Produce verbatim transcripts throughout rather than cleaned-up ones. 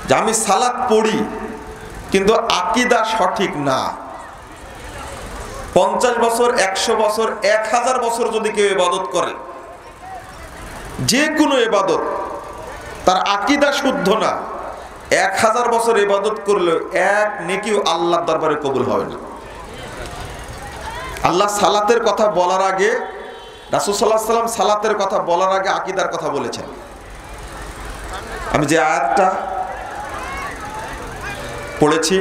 যে আমি সালাত পড়ি কিন্তু আকীদা সঠিক না। পঞ্চাশ বছর, একশো বছর, এক হাজার বছর যদি কেউ ইবাদত করে, যে কোনো ইবাদত, তার আকীদা শুদ্ধ না, এক হাজার বছর ইবাদত করলেও এক নেকিও আল্লাহর দরবারে কবুল হবে না। আল্লাহ সালাতের কথা বলার আগে, রাসূল সাল্লাল্লাহু আলাইহি ওয়াসাল্লাম সালাতের কথা বলার আগে আকীদার কথা বলেছেন। আমি যে আয়াতটা পড়েছি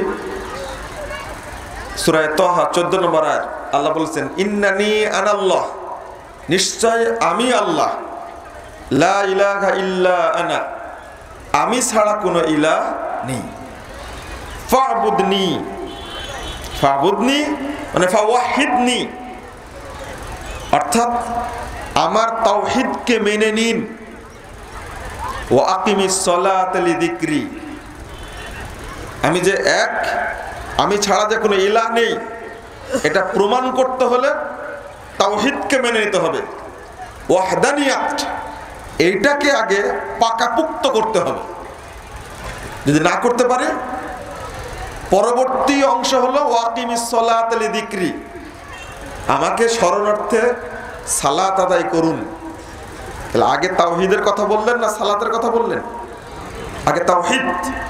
সূরা তাহা চোদ্দ নম্বর আয়াত, আল্লাহ বলেছেন ইন্নানি আনাল্লাহ, নিশ্চয় আমি আল্লাহ, লা ইলাহা ইল্লা আনা, আমি ছাড়া কোনো ইলাহ নেই, ফাবুদনি, ফাবুদনি মানে ফাওয়াহিদনি, অর্থাৎ আমার তাওহীদকে মেনে নিন, ওয়া আকিমিস সালাতা লিযিকরি, আমি যে এক, আমি ছাড়া যে কোনো ইলাহ নেই, এটা প্রমাণ করতে হলে তাওহীদকে মেনে নিতে হবে। ওয়াহদানিয়াত, এইটাকে আগে পাকাপুক্ত করতে হবে। যদি না করতে পারে, পরবর্তী অংশ হলো ওয়াকিমিস সালাতা লিযিকরি, আমাকে স্মরণার্থে সালাত আদায় করুন। তাহলে আগে তাওহীদের কথা বললেন না সালাতের কথা বললেন? আগে তাওহীদ।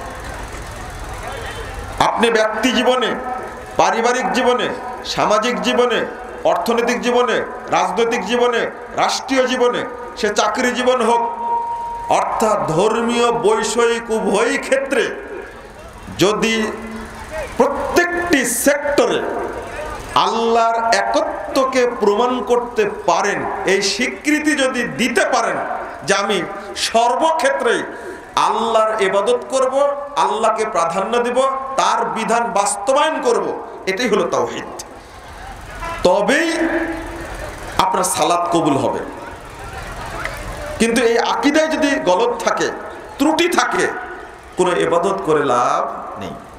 আপনি ব্যক্তি জীবনে, পারিবারিক জীবনে, সামাজিক জীবনে, অর্থনৈতিক জীবনে, রাজনৈতিক জীবনে, রাষ্ট্রীয় জীবনে, সে চাকরি জীবন হোক, অর্থাৎ ধর্মীয় বৈষয়িক উভয় ক্ষেত্রে যদি প্রত্যেকটি সেক্টরে আল্লাহর একত্বকে প্রমাণ করতে পারেন, এই স্বীকৃতি যদি দিতে পারেন যে আমি সর্বক্ষেত্রেই আল্লাহর ইবাদত করব, আল্লাহকে প্রাধান্য দিব, তার বিধান বাস্তবায়ন করব, এটাই হলো তাওহীদ, তবেই আপনার সালাত কবুল হবে। কিন্তু এই আকীদায় যদি গলদ থাকে, ত্রুটি থাকে, কোনো ইবাদত করে লাভ নেই।